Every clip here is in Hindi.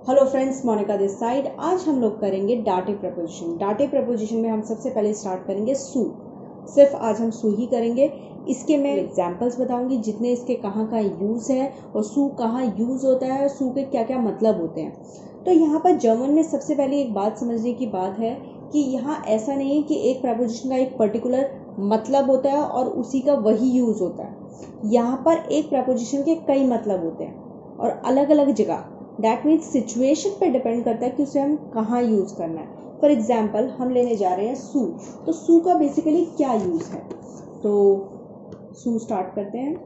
Hello friends, Monica this side. आज हम लोग करेंगे डाटिव प्रपोजिशन। डाटिव प्रपोजिशन में हम सबसे पहले स्टार्ट करेंगे सू। सिर्फ आज हम सू ही करेंगे। इसके मैं एग्जांपल्स बताऊंगी जितने इसके कहाँ का यूज़ है और सू कहाँ यूज़ होता है और सू के क्या क्या मतलब होते हैं। तो यहाँ पर जर्मन में सबसे पहले एक बात समझने की बात है कि यहाँ ऐसा नहीं है कि एक प्रपोजिशन का एक पर्टिकुलर मतलब होता है और उसी का वही यूज़ होता है। यहाँ पर एक प्रपोजिशन के कई मतलब होते हैं और अलग अलग जगह। दैट मीन्स सिचुएशन पे डिपेंड करता है कि उसे हम कहाँ यूज़ करना है। फॉर एग्जाम्पल हम लेने जा रहे हैं सू। तो सू का बेसिकली क्या यूज़ है, तो सू स्टार्ट करते हैं।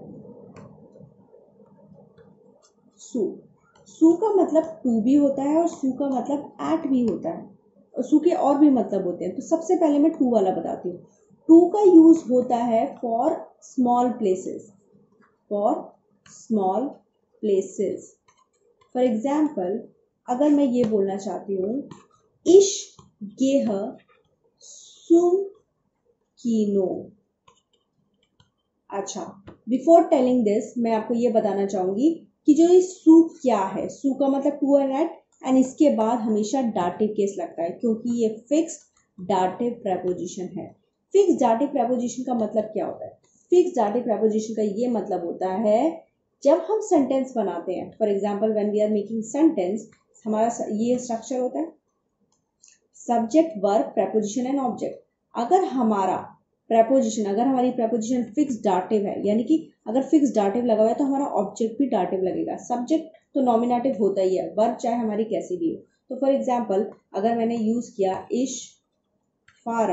सू सू का मतलब टू भी होता है और सू का मतलब एट भी होता है और सू के और भी मतलब होते हैं। तो सबसे पहले मैं टू वाला बताती हूँ। टू का यूज़ होता है for small places, for small places. For example अगर मैं ये बोलना चाहती हूँ इश गेह सुम कीनो। अच्छा, बिफोर टेलिंग दिस मैं आपको ये बताना चाहूंगी कि जो ये सू क्या है। सू का मतलब टू एंड एट, एंड इसके बाद हमेशा डाटिव केस लगता है क्योंकि ये फिक्स्ड डाटिव प्रपोजिशन है। फिक्स्ड डाटिव प्रपोजिशन का मतलब क्या होता है? फिक्स्ड डाटिव प्रपोजिशन का ये मतलब होता है जब हम सेंटेंस बनाते हैं। For example when we are making sentence, हमारा ये स्ट्रक्चर होता है subject, verb, preposition and object. अगर हमारी प्रपोजिशन फिक्स डाटिव है, यानी कि अगर फिक्स डाटिव लगा हुआ है तो हमारा ऑब्जेक्ट भी डाटिव लगेगा। सब्जेक्ट तो नॉमिनेटिव होता ही है, वर्ब चाहे हमारी कैसी भी हो। तो फॉर एग्जाम्पल अगर मैंने यूज किया इश फार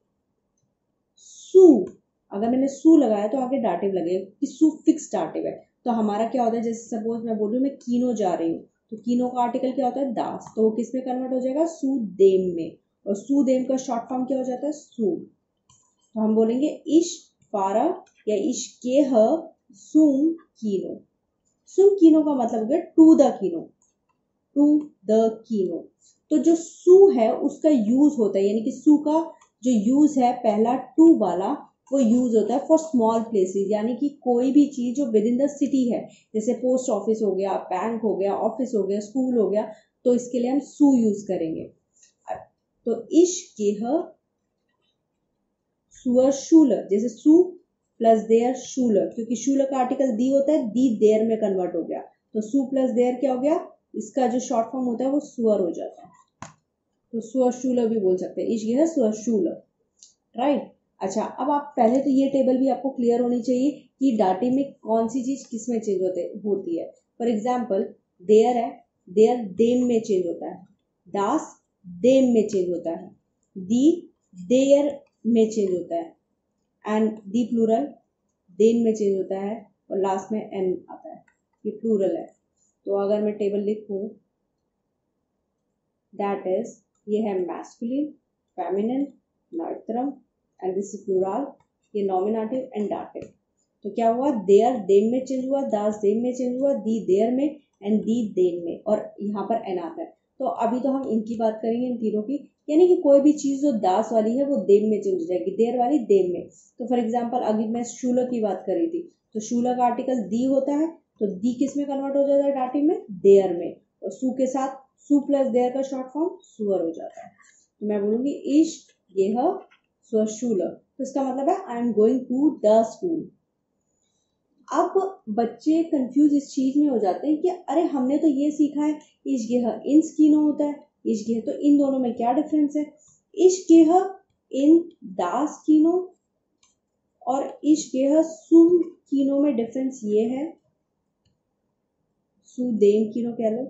सू, अगर मैंने सू लगाया तो आगे डाटिव लगेगा कि सू फिक्स डाटिव है। तो हमारा क्या होता है, जैसे सपोज मैं बोल रही हूँ मैं कीनो जा रही हूँ, तो कीनो का आर्टिकल क्या होता है दास, तो वो किस में कन्वर्ट हो जाएगा सू देम में, और सू देम का शॉर्ट फॉर्म क्या हो जाता है सू। तो हम बोलेंगे इश फारा या इश के सुम कीनो। सुम कीनो का मतलब हो गया टू द कीनो, टू द कीनो। तो जो सू है उसका यूज होता है, यानी कि सू का जो यूज है पहला टू वाला, वो यूज होता है फॉर स्मॉल प्लेसेस, यानी कि कोई भी चीज जो विद इन द सिटी है, जैसे पोस्ट ऑफिस हो गया, बैंक हो गया, ऑफिस हो गया, स्कूल हो गया, तो इसके लिए हम सू यूज करेंगे। तो इश गेह सुअर शूलर, जैसे सू प्लस देयर शूलर, क्योंकि शूलर का आर्टिकल दी होता है, दी देयर में कन्वर्ट हो गया, तो सू प्लस देयर क्या हो गया, इसका जो शॉर्ट फॉर्म होता है वो सुअर हो जाता है। तो सुअर शूलर भी बोल सकते हैं, इश गेह सुअर शूलर, राइट। अच्छा, अब आप पहले तो ये टेबल भी आपको क्लियर होनी चाहिए कि डाटे में कौन सी चीज किस में चेंज होती है। फॉर एग्जाम्पल देयर है, देयर देम में चेंज होता है, दास देम में चेंज होता है, दी देयर में चेंज होता है, एंड दी प्लूरल देन में चेंज होता है, और लास्ट में एन आता है, ये प्लूरल है। तो अगर मैं टेबल लिखूं दैट इज, ये है मैस्कुलिन, फेमिनिन, नॉर्थरम एंड दिस इज प्लूरल, ये नॉमिनेटिव एंड डाटिव। तो क्या हुआ, देयर देम में चेंज हुआ, दास देम में चेंज हुआ, दी देयर में एंड दी देन में, और यहाँ पर एन आता है। तो अभी तो हम इनकी बात करेंगे, इन तीनों की, यानी कि कोई भी चीज जो दास वाली है वो देम में चेंज हो जाएगी, देर वाली देम में। तो फॉर एग्जाम्पल अभी मैं शूलर की बात करी थी, तो शूलर का आर्टिकल दी होता है, तो दी किस में कन्वर्ट हो जाता है डाटिव में, देयर में, और सू के साथ सू प्लस देयर का शॉर्ट फॉर्म सुअर हो जाता है। तो मैं बोलूंगी इश गेह सुअर, तो इसका मतलब है I am going to the school. अब बच्चे कंफ्यूज इस चीज में हो जाते हैं कि अरे हमने तो ये सीखा है इश्गेह इन स्कीनो होता है, इश्गेह तो इन दोनों में क्या डिफरेंस है, इश्गेह इन दास कीनो और इश्गेह सुम कीनो में डिफरेंस ये है, सुदेम कीनो कह लो,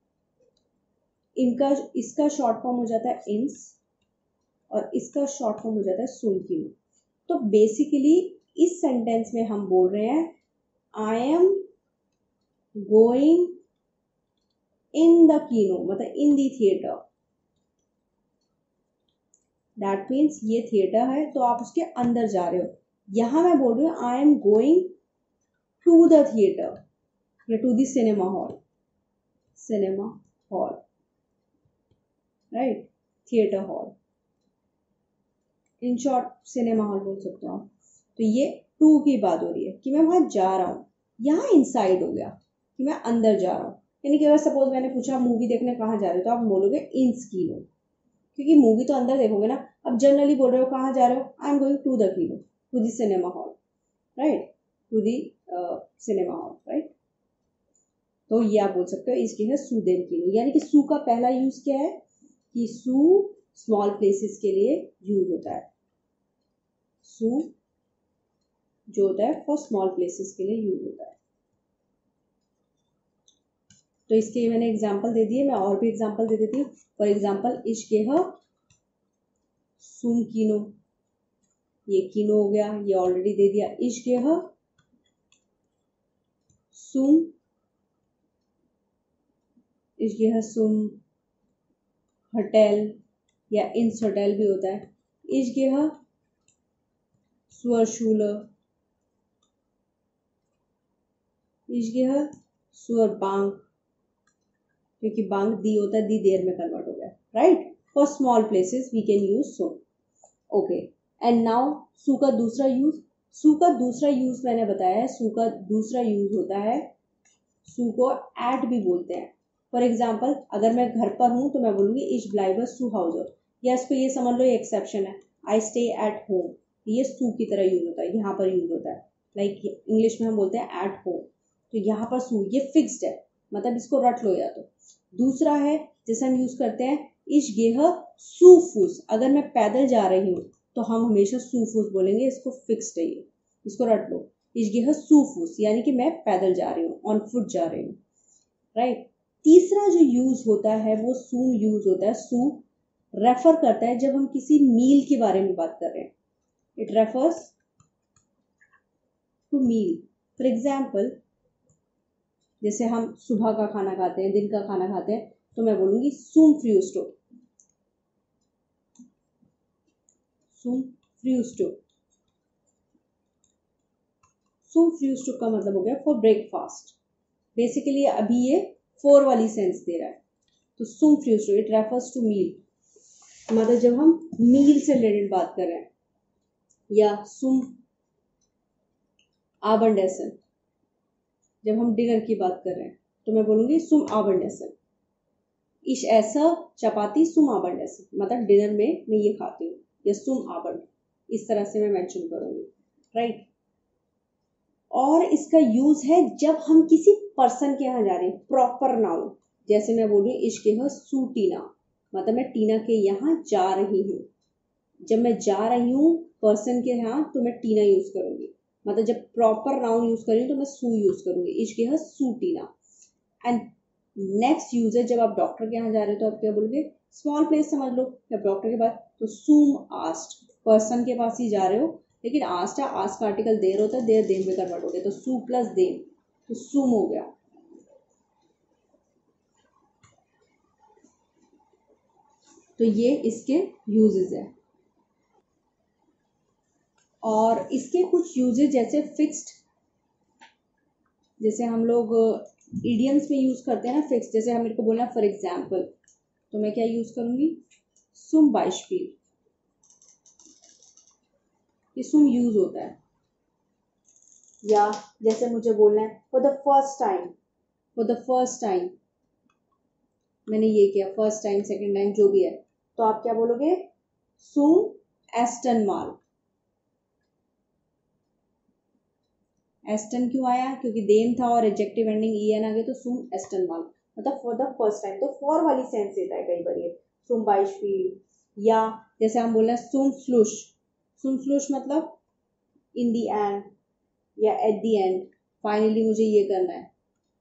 इनका इसका शॉर्ट फॉर्म हो जाता है इंस और इसका शॉर्ट फॉर्म हो जाता है सुम कीनो। तो बेसिकली इस सेंटेंस में हम बोल रहे हैं I am going in the कीनो, मतलब in the theatre. That means ये थिएटर है तो आप उसके अंदर जा रहे हो। यहां मैं बोल रही हूँ I am going to the theatre या to the cinema hall, cinema hall, right, theatre hall, in short cinema hall बोल सकते हो आप। तो ये टू की बात हो रही है कि मैं वहां जा रहा हूँ। यहाँ इनसाइड हो गया कि मैं अंदर जा रहा हूँ, यानी कि अगर सपोज मैंने पूछा मूवी देखने कहाँ जा रहे हो, तो आप बोलोगे इंस कीनो, क्योंकि मूवी तो अंदर देखोगे ना। अब जनरली बोल रहे हो कहाँ जा रहे हो, I am going to the कीनो, to the cinema hall, right, to the cinema hall, right. तो ये आप बोल सकते हो इसकी है सू देम कीनो, यानी कि सू का पहला यूज क्या है कि सू स्मॉल प्लेसेस के लिए यूज होता है। सू जो होता है फॉर स्मॉल प्लेसेस के लिए यूज होता है। तो इसके मैंने एग्जांपल दे दिए, मैं और भी एग्जांपल दे देती हूँ। फॉर एग्जांपल इश्केह सुम कीनो, ये कीनो हो गया, ये ऑलरेडी दे दिया। इश्केह सुम, इश्केह सुम होटल या इंस होटल भी होता है। इश्केह सुअर शूलर, इश्केह सुअर बांग, क्योंकि बांग दी होता है, दी देर में कन्वर्ट हो गया, right. For small places we can use so, okay. And now सू का दूसरा यूज, सू का दूसरा यूज मैंने बताया है, सू का दूसरा यूज होता है, सू को एट भी बोलते हैं। फॉर एग्जाम्पल अगर मैं घर पर हूँ तो मैं बोलूँगी इश ब्लाइबर सू हाउजर, या इसको ये समझ लो ये एक्सेप्शन है, आई स्टे एट होम, ये सू की तरह यूज होता है, यहाँ पर यूज होता है। लाइक इंग्लिश में हम बोलते हैं एट होम, तो यहाँ पर सू ये फिक्स्ड है, मतलब इसको रट लो या तो। दूसरा है जैसे हम यूज करते हैं इश गेह सूफूस, अगर मैं पैदल जा रही हूँ तो हम हमेशा सूफूस बोलेंगे, इसको फिक्स्ड है ये, इसको रट लो। इश गेह सूफूस यानी कि मैं पैदल जा रही हूँ, ऑन फुट जा रही हूँ, राइट। तीसरा जो यूज होता है वो सूम यूज होता है। सू रेफर करता है जब हम किसी मील के बारे में बात कर रहे हैं, it refers to meal. For example जैसे हम सुबह का खाना खाते हैं, दिन का खाना खाते हैं, तो मैं बोलूंगी सूम फ्रूस्टो, सूम फ्रूस्टो। सूम फ्रूस्टो का मतलब हो गया फॉर ब्रेकफास्ट। बेसिकली अभी ये फोर वाली सेंस दे रहा है, तो सूम फ्रूस्टो इट रेफर्स टू मील, मतलब जब हम मील से रिलेटेड बात कर रहे हैं। या सूम आबंडेसन, जब हम डिनर की बात कर रहे हैं तो मैं बोलूंगी सुम आबंडेसन। इश ऐसा चपाती सुम आबंडेसन, मतलब डिनर में मैं ये खाती हूँ, या सुम आबंड, इस तरह से मैं मेंशन करूंगी, राइट। और इसका यूज है जब हम किसी पर्सन के यहाँ जा रहे हैं, प्रॉपर नाउन, जैसे मैं बोलूँ इश्क सू टीना, मतलब मैं टीना के यहाँ जा रही हूँ। जब मैं जा रही हूँ पर्सन के यहाँ तो मैं टीना यूज करूंगी, मतलब जब प्रॉपर नाउन यूज कर रही हूँ तो मैं सू यूज करूंगी, इश्क सू टीना। एंड नेक्स्ट यूज है जब आप डॉक्टर के यहाँ जा रहे हो तो आप क्या बोलोगे, स्मॉल प्लेस समझ लो, जब डॉक्टर के पास तो सूम आस्ट, पर्सन के पास ही जा रहे हो, लेकिन आस्ट है, आस्ट का आर्टिकल देर होता है, देर देम में कन्वर्ट हो गया, तो सू प्लस देम, तो सूम हो गया। तो ये इसके यूजेस है। और इसके कुछ यूजेस जैसे फिक्स्ड, जैसे हम लोग इडियम्स में यूज करते हैं ना फिक्स, जैसे हम मेरे को बोलना फॉर एग्जाम्पल, तो मैं क्या यूज करूंगी, सुम बाइशपील, ये सुम यूज होता है। या जैसे मुझे बोलना है for the first time, for the first time मैंने ये किया, फर्स्ट टाइम सेकंड टाइम जो भी है, तो आप क्या बोलोगे, सुम एस्टन माल। एस्टन क्यों आया, क्योंकि देम था और एडजेक्टिव एंडिंग ईएन आ गया, तो सुम एस्टन माल, मतलब फॉर द फर्स्ट टाइम, तो फॉर वाली सेंस देता है कई बार ये, सुम बाइशपील। या जैसे हम बोल रहे हैं सुम फ्लुश, सुम फ्लुश मतलब इन दी एंड या एट दी एंड, फाइनली मुझे ये करना है,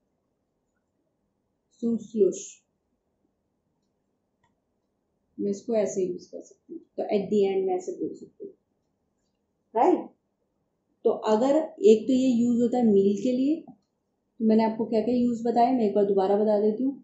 सुम फ्लुश, मैं इसको ऐसे यूज कर सकती हूँ, तो एट दी एंड मैं ऐसे बोल सकती हूँ, राइट। तो अगर एक तो ये यूज होता है मील के लिए, तो मैंने आपको क्या क्या यूज बताया, मैं एक बार दोबारा बता देती हूँ।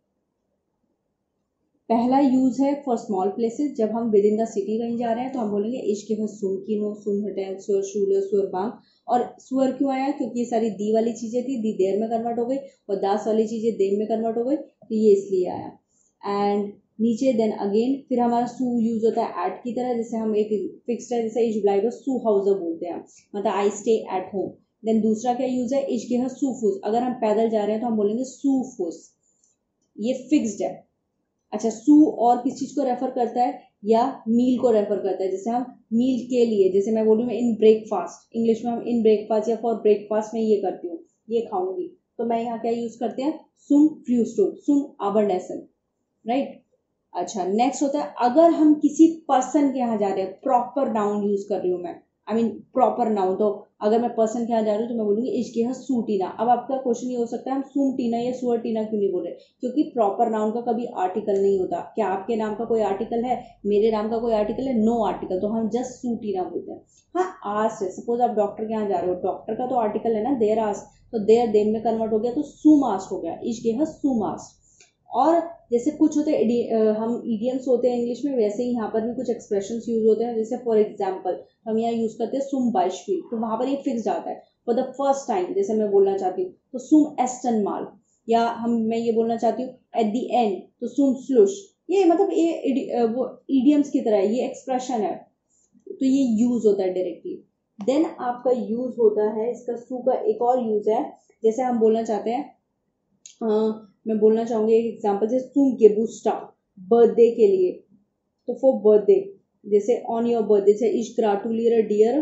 पहला यूज है फॉर स्मॉल प्लेसेस, जब हम विद इन द सिटी कहीं जा रहे हैं तो हम बोलेंगे इश्क सुम कीनो, सुम होटल, सुअर शूलर, सुअर बांग। और सुअर क्यों आया, क्योंकि ये सारी दी वाली चीजें थी, दी देर में कन्वर्ट हो गई, और दास वाली चीजें देम में कन्वर्ट हो गई, तो ये इसलिए आया। एंड नीचे देन अगेन फिर हमारा सू यूज होता है एट की तरह, जैसे हम एक फिक्स्ड है, जैसे इज ब्लाइबर सू हाउजर बोलते हैं, मतलब I stay at home, then दूसरा क्या यूज है, इश गेह सूफुस, अगर हम पैदल जा रहे हैं तो हम बोलेंगे सूफुस, ये फिक्स्ड है। अच्छा, सू और किस चीज को रेफर करता है, या मील को रेफर करता है, जैसे हम मील के लिए, जैसे मैं बोलूँ मैं इन ब्रेकफास्ट, इंग्लिश में हम इन ब्रेकफास्ट या फॉर ब्रेकफास्ट में ये करती हूँ, ये खाऊंगी, तो मैं यहाँ क्या यूज करते हैं, सुम फ्यूस्टुड, सुम आबरनेसन, राइट। अच्छा, नेक्स्ट होता है अगर हम किसी पर्सन के यहाँ जा रहे हैं, प्रॉपर नाउन यूज कर रही हूँ मैं, आई मीन प्रॉपर नाउन, तो अगर मैं पर्सन के यहाँ जा रही हूँ तो मैं बोलूंगी इश्क है सूटीना। अब आपका क्वेश्चन ये हो सकता है हम सूम टीना या सुअर टीना क्यों नहीं बोल रहे, क्योंकि प्रॉपर नाउन का कभी आर्टिकल नहीं होता। क्या आपके नाम का कोई आर्टिकल है, मेरे नाम का कोई आर्टिकल है, नो आर्टिकल, तो हम जस्ट सूटीना बोलते हैं। हाँ, आस है, सपोज आप डॉक्टर के यहाँ जा रहे हो, डॉक्टर का तो आर्टिकल है ना, देर आस, तो देर देम में कन्वर्ट हो गया तो सुमास्ट हो गया, इश्क है सुमास्ट। और जैसे कुछ होते हैं हम इडियम्स होते हैं इंग्लिश में, वैसे ही यहाँ पर भी कुछ एक्सप्रेशंस यूज होते हैं, जैसे फॉर एग्जांपल हम यहाँ यूज करते हैं सुम बाइशफी, तो वहां पर ये फिक्स आता है फॉर द फर्स्ट टाइम, जैसे मैं बोलना चाहती हूँ तो सुम एस्टन माल, या मैं ये बोलना चाहती हूँ एट द एंड तो सुम स्लुश, ये मतलब ये वो इडियम्स की तरह है, ये एक्सप्रेशन है, तो ये यूज होता है डायरेक्टली। देन आपका यूज होता है इसका सू का एक और यूज है, जैसे हम बोलना चाहते हैं मैं बोलना चाहूंगी एक एग्जांपल, जैसे तुम गेबुस्टा बर्थडे के लिए, तो फॉर बर्थडे, जैसे ऑन योर बर्थडे, से इश ग्राटुलियर डियर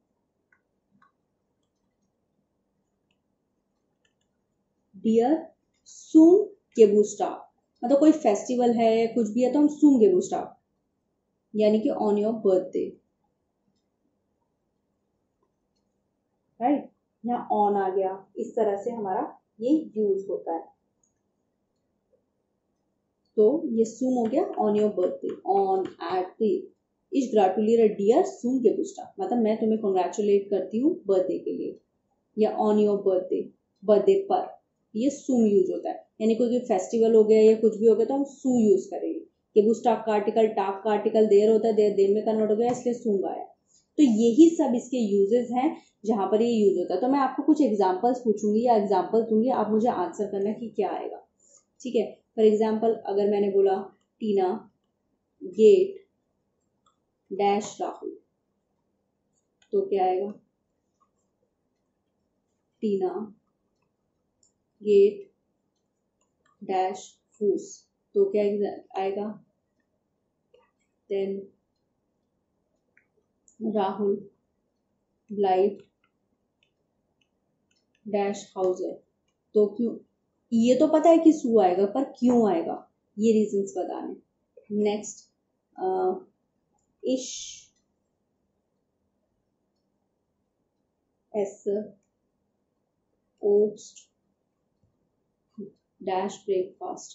डियर सुम गेबुस्टा, मतलब कोई फेस्टिवल है कुछ भी है तो हम सुम गेबुस्टा, यानी कि ऑन योर बर्थडे, राइट। यहाँ ऑन आ गया, इस तरह से हमारा ये यूज होता है। तो ये सूम हो गया on your birthday, on at the इश ग्राटुलियर डियर सूम गेबुस्टा, मतलब मैं तुम्हें कॉन्ग्रेचुलेट करती हूँ बर्थडे के लिए, या ऑन योर बर्थडे, बर्थडे पर, ये सूम यूज होता है। यानी कोई फेस्टिवल हो गया या कुछ भी हो गया तो हम सू यूज करेंगे। गेबुस्टा का आर्टिकल, टाक का आर्टिकल देर होता है, देर देर में कन्वर्ट हो गया इसलिए सूम आया। तो यही सब इसके यूजेस हैं जहां पर ये यूज होता है। तो मैं आपको कुछ एग्जांपल्स पूछूंगी या एग्जांपल दूंगी, आप मुझे आंसर करना कि क्या आएगा, ठीक है। फॉर एग्जाम्पल अगर मैंने बोला टीना गेट डैश राहुल, तो क्या आएगा, टीना गेट डैश फूस, तो क्या आएगा, देन राहुल ब्लाइट डैश हाउसर, तो क्यों, ये तो पता है कि सू आएगा पर क्यों आएगा, ये रीजंस बताने। नेक्स्ट इश एस ओट्स डैश ब्रेकफास्ट,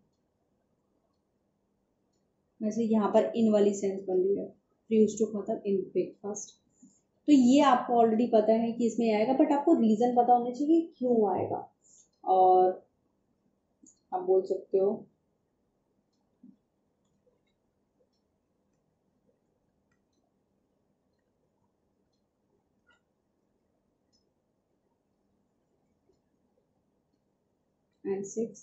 वैसे यहाँ पर इन वाली सेंस बन रही है, फ्यूज टू मतलब इन ब्रेकफास्ट, तो ये आपको ऑलरेडी पता है कि इसमें आएगा, बट आपको रीजन पता होना चाहिए कि क्यों आएगा। और आप बोल सकते हो एंड 6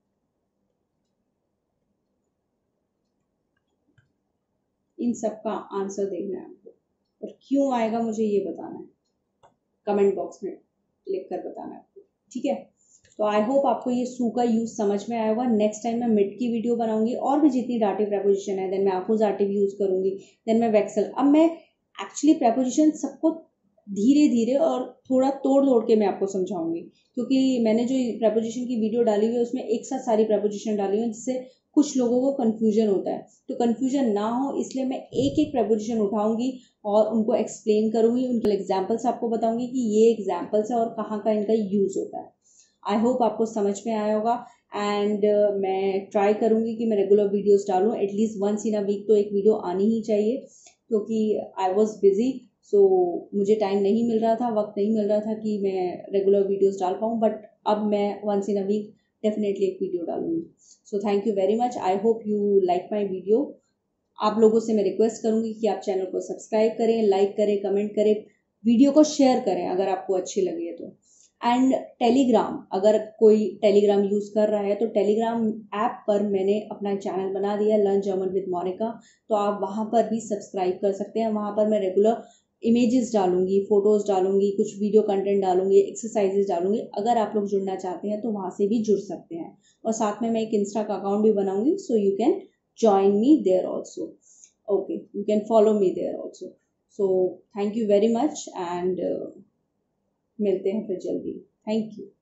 इन सब का आंसर देखना है आपको, और क्यों आएगा मुझे ये बताना है, कमेंट बॉक्स में लिख कर बताना है आपको, ठीक है। तो आई होप आपको ये सू का यूज समझ में आया होगा। नेक्स्ट टाइम मैं मिड की वीडियो बनाऊंगी, और भी जितनी डाटिव प्रेपोजिशन है, देन मैं अपोजिटिव यूज करूंगी, देन मैं वेक्सल। अब मैं एक्चुअली प्रेपोजिशन सबको धीरे धीरे और थोड़ा तोड़ तोड़ के मैं आपको समझाऊंगी, क्योंकि मैंने जो प्रेपोजिशन की वीडियो डाली हुई है उसमें एक साथ सारी प्रेपोजिशन डाली हुई है, जिससे कुछ लोगों को कंफ्यूजन होता है। तो कंफ्यूजन ना हो इसलिए मैं एक एक प्रेपोजिशन उठाऊंगी और उनको एक्सप्लेन करूंगी, उनके एग्जाम्पल्स आपको बताऊंगी कि ये एग्जाम्पल्स है और कहाँ का इनका यूज होता है। आई होप आपको समझ में आया होगा, एंड मैं ट्राई करूंगी कि मैं रेगुलर वीडियोस डालूं, at least once in a week तो एक वीडियो आनी ही चाहिए, क्योंकि आई वॉज बिजी, सो मुझे टाइम नहीं मिल रहा था, वक्त नहीं मिल रहा था कि मैं रेगुलर वीडियोस डाल पाऊँ, बट अब मैं once in a week definitely एक वीडियो डालूंगी। So thank you very much, I hope you like my video. आप लोगों से मैं रिक्वेस्ट करूंगी कि आप चैनल को सब्सक्राइब करें, लाइक करें, कमेंट करें, वीडियो को शेयर करें अगर आपको अच्छी लगी है तो। एंड टेलीग्राम, अगर कोई टेलीग्राम यूज कर रहा है तो टेलीग्राम ऐप पर मैंने अपना चैनल बना दिया लर्न जर्मन विद मोनिका, तो आप वहां पर भी सब्सक्राइब कर सकते हैं। वहां पर मैं रेगुलर इमेजेस डालूंगी, फोटोज डालूंगी, कुछ वीडियो कंटेंट डालूंगी, एक्सरसाइजेस डालूंगी। अगर आप लोग जुड़ना चाहते हैं तो वहाँ से भी जुड़ सकते हैं। और साथ में मैं एक इंस्टा का अकाउंट भी बनाऊंगी, so you can join me there also. Okay, you can follow me there also. So thank you very much and मिलते हैं फिर जल्दी। Thank you.